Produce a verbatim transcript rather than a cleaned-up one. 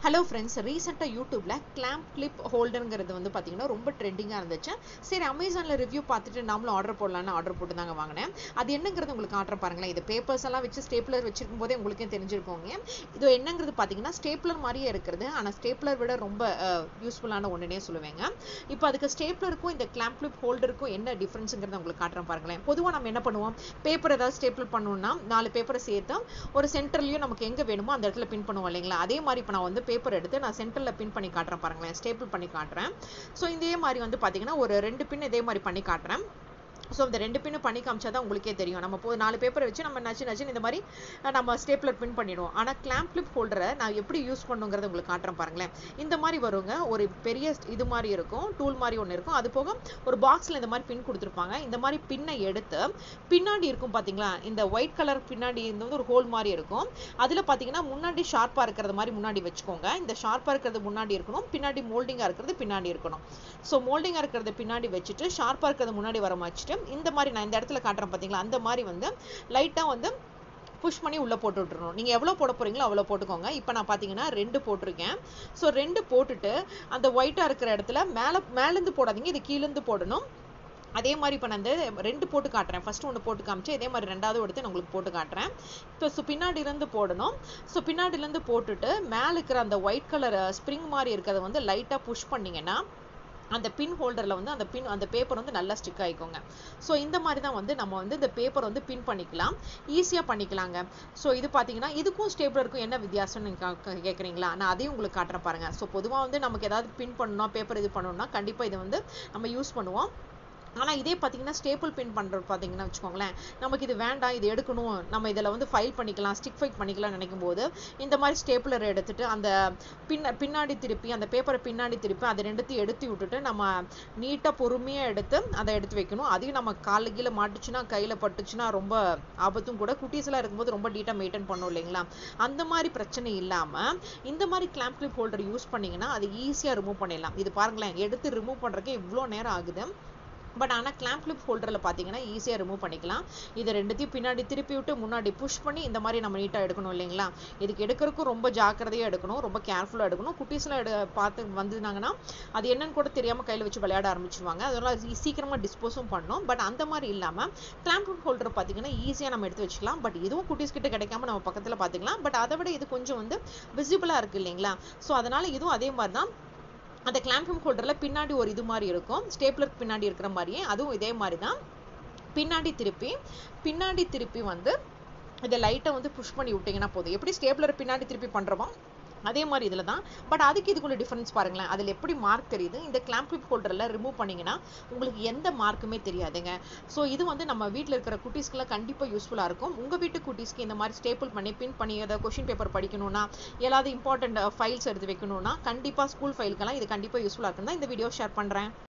Hello friends, ரீசெண்டாக யூடியூப்ல clamp clip ஹோல்டருங்கிறது வந்து பார்த்தீங்கன்னா ரொம்ப ட்ரெண்டிங்காக இருந்துச்சு. சரி, அமேசானில் ரிவ்யூ பார்த்துட்டு நாமளும் ஆர்டர் போடலான்னு ஆர்டர் போட்டு தாங்க வாங்கினேன். அது என்னங்கிறது உங்களுக்கு ஆர்டர் பாருங்களேன். இது பேப்பர்ஸ் எல்லாம் வச்சு ஸ்டேப்லர் வச்சிருக்கும் போதே உங்களுக்கே தெரிஞ்சிருக்கோங்க. இது என்னங்கிறது பார்த்தீங்கன்னா ஸ்டேப்லர் மாதிரியே இருக்கிறது, ஆனால் ஸ்டேப்லர் விட ரொம்ப யூஸ்ஃபுல்லான ஒன்றுனே சொல்லுவேங்க. இப்போ அதுக்கு ஸ்டேப்லருக்கும் இந்த கிளாம்ப் கிளிப் ஹோல்டருக்கும் என்ன டிஃப்ரென்ஸுங்கிறத உங்களுக்கு காட்டுறேன் பாருங்களேன். பொதுவாக நம்ம என்ன பண்ணுவோம், பேப்பர் ஏதாவது ஸ்டேப்லர் பண்ணணும்னா நாலு பேப்பரை சேர்த்து ஒரு சென்டர்லையும் நமக்கு எங்கே வேணுமோ அந்த இடத்துல பின் பண்ணுவோம் இல்லைங்களா. அதே மாதிரி இப்போ நான் வந்து பேப்பர் எடுத்து நான் சென்டர்ல பின் பண்ணி காட்டுறேன் பாருங்களேன், ஸ்டேபிள் பண்ணி காட்டுறேன். ஸோ இதே மாதிரி வந்து பார்த்தீங்கன்னா ஒரு ரெண்டு பின் இதே மாதிரி பண்ணி காட்டுறேன். ஸோ இந்த ரெண்டு பின்னு பண்ணி காமிச்சா தான் உங்களுக்கே தெரியும். நம்ம போ நாலு பேப்பரை வச்சு நம்ம நச்சு நச்சுன்னு இந்த மாதிரி நம்ம ஸ்டேப்லர் பின் பண்ணிடுவோம். ஆனால் கிளாம்ப் கிளிப் ஹோல்டரை நான் எப்படி யூஸ் பண்ணுங்கிறத உங்களுக்கு காட்டுறேன் பாருங்களேன். இந்த மாதிரி வருங்க, ஒரு பெரிய இது மாதிரி இருக்கும், டூல் மாதிரி ஒன்று இருக்கும். அது போக ஒரு பாக்ஸில் இந்த மாதிரி பின் கொடுத்துருப்பாங்க. இந்த மாதிரி பின்னை எடுத்து பின்னாடி இருக்கும் பார்த்தீங்களா, இந்த ஒயிட் கலர் பின்னாடி இந்த ஒரு ஹோல் மாதிரி இருக்கும். அதில் பார்த்தீங்கன்னா முன்னாடி ஷார்ப்பாக இருக்கிறது மாதிரி முன்னாடி வச்சுக்கோங்க. இந்த ஷார்ப்பாக இருக்கிறது முன்னாடி இருக்கணும், பின்னாடி மோல்டிங்காக இருக்கிறது பின்னாடி இருக்கணும். ஸோ மோல்டிங்காக இருக்கிறது பின்னாடி வச்சுட்டு ஷார்ப்பாக இருக்கிறது முன்னாடி வர வச்சுட்டு இந்த மாதிரி நான் இந்த இடத்துல காட்டுறேன் பார்த்தீங்களா, அந்த மாதிரி வந்து லைட்டாக வந்து புஷ் பண்ணி உள்ளே போட்டு விட்டுறணும். நீங்கள் எவ்வளோ போட போகிறீங்களோ அவ்வளோ போட்டுக்கோங்க. இப்போ நான் பார்த்தீங்கன்னா ரெண்டு போட்டிருக்கேன். ஸோ ரெண்டு போட்டுட்டு அந்த ஒயிட்டாக இருக்கிற இடத்துல மேலே மேலேருந்து போடாதீங்க, இது கீழேருந்து போடணும். அதே மாதிரி இப்போ நான் இந்த ரெண்டு போட்டு காட்டுறேன். ஃபர்ஸ்ட் ஒன்று போட்டு காமிச்சேன், இதே மாதிரி ரெண்டாவது எடுத்து நான் உங்களுக்கு போட்டு காட்டுறேன். இப்போ ஸோ பின்னாடியிலேருந்து போடணும். ஸோ பின்னாடியிலேருந்து போட்டுட்டு மேலே இருக்கிற அந்த ஒயிட் கலர் ஸ்ப்ரிங் மாதிரி இருக்கிறத வந்து லைட்டாக புஷ் பண்ணிங்கன்னா அந்த பின் ஹோல்டரில் வந்து அந்த பின் அந்த பேப்பர் வந்து நல்லா ஸ்டிக் ஆகிக்கோங்க. ஸோ இந்த மாதிரி தான் வந்து நம்ம வந்து இந்த பேப்பர் வந்து பின் பண்ணிக்கலாம், ஈஸியாக பண்ணிக்கலாங்க. ஸோ இது பார்த்தீங்கன்னா இதுக்கும் ஸ்டேப்லருக்கும் என்ன வித்தியாசம்னு நீங்கள் கேட்குறீங்களா, நான் அதையும் உங்களுக்கு காட்டுறேன் பாருங்கள். ஸோ பொதுவாக வந்து நமக்கு ஏதாவது பின் பண்ணணும், பேப்பர் இது பண்ணணும்னா கண்டிப்பாக இதை வந்து நம்ம யூஸ் பண்ணுவோம். ஆனால் இதே பார்த்தீங்கன்னா ஸ்டேபிள் பின் பண்ணுறது பார்த்தீங்கன்னா வச்சுக்கோங்களேன், நமக்கு இது வேண்டாம், இது எடுக்கணும், நம்ம இதில் வந்து ஃபைல் பண்ணிக்கலாம், ஸ்டிக் ஃபைட் பண்ணிக்கலாம் நினைக்கும் போது இந்த மாதிரி ஸ்டேப்லர் எடுத்துட்டு அந்த பின்ன பின்னாடி திருப்பி அந்த பேப்பரை பின்னாடி திருப்பி அதை ரெண்டுத்தையும் எடுத்து விட்டுட்டு நம்ம நீட்டாக பொறுமையாக எடுத்து அதை எடுத்து வைக்கணும். அதையும் நம்ம காலில் கீழே மாட்டுச்சுன்னா கையில் பட்டுச்சுன்னா ரொம்ப ஆபத்தும் கூட. குட்டீஸ்லாம் இருக்கும்போது ரொம்ப நீட்டாக மெயின்டைன் பண்ணணும் இல்லைங்களா. அந்த மாதிரி பிரச்சனை இல்லாமல் இந்த மாதிரி கிளாம்ப் கிளிப் ஹோல்டர் யூஸ் பண்ணிங்கன்னா அது ஈஸியாக ரிமூவ் பண்ணிடலாம். இது பாருங்களேன், எடுத்து ரிமூவ் பண்ணுறதுக்கு இவ்வளோ நேரம் ஆகுது. பட் ஆனால் கிளாம்ப் கிளிப் ஹோல்டரில் பார்த்தீங்கன்னா ஈஸியாக ரிமூவ் பண்ணிக்கலாம். இதை ரெண்டுத்தையும் பின்னாடி திருப்பி விட்டு முன்னாடி புஷ் பண்ணி இந்த மாதிரி நம்ம நீட்டாக எடுக்கணும் இல்லைங்களா. இதுக்கு எடுக்கிறதுக்கும் ரொம்ப ஜாக்கிரதையாக எடுக்கணும், ரொம்ப கேர்ஃபுல்லாக எடுக்கணும். குட்டீஸ்லாம் எடு பார்த்து வந்துனாங்கன்னா அது என்னன்னு கூட தெரியாமல் கையில் வச்சு விளையாட ஆரம்பிச்சிருவாங்க. அதனால் சீக்கிரமாக டிஸ்போஸும் பண்ணணும். பட் அந்த மாதிரி இல்லாமல் கிளாம்ப் கிளிப் ஹோல்டர் பார்த்தீங்கன்னா ஈஸியாக நம்ம எடுத்து வச்சுக்கலாம். பட் இதுவும் குட்டீஸ் கிட்ட கிடைக்காம நம்ம பக்கத்தில் பார்த்துக்கலாம். பட் அதை விட இது கொஞ்சம் வந்து விசிபிளாக இருக்குது இல்லைங்களா. ஸோ அதனால் இதுவும் அதே மாதிரி தான். அந்த கிளாம்ப் கிளிப் ஹோல்டரில் பின்னாடி ஒரு இது மாதிரி இருக்கும், ஸ்டேப்லருக்கு பின்னாடி இருக்கிற மாதிரியே அதுவும் இதே மாதிரி தான். பின்னாடி திருப்பி பின்னாடி திருப்பி வந்து இதை லைட்டாக வந்து புஷ் பண்ணி விட்டிங்கன்னா போதும். எப்படி ஸ்டேப்லர் பின்னாடி திருப்பி பண்ணுறோமோ அதே மாதிரி இதில் தான். பட் அதுக்கு இதுக்குள்ள டிஃபரன்ஸ் பாருங்களேன். அதில் எப்படி மார்க் தெரியுது, இந்த கிளாம்ப் கிளிப் ஹோல்டரில் ரிமூவ் பண்ணிங்கன்னா உங்களுக்கு எந்த மார்க்குமே தெரியாதுங்க. ஸோ இது வந்து நம்ம வீட்டில் இருக்கிற குட்டீஸ்க்குலாம் கண்டிப்பாக யூஸ்ஃபுல்லாக இருக்கும். உங்கள் வீட்டு குட்டீஸ்க்கு இந்த மாதிரி ஸ்டேபிள் பண்ணி பின் பண்ணி ஏதாவது கொஷின் பேப்பர் படிக்கணும்னா, ஏதாவது இம்பார்ட்டன்ட் ஃபைல்ஸ் எடுத்து வைக்கணும்னா கண்டிப்பாக ஸ்கூல் ஃபைலுக்கெல்லாம் இது கண்டிப்பாக யூஸ்ஃபுல்லாக இருக்குன்னு தான் இந்த வீடியோ ஷேர் பண்ணுறேன்.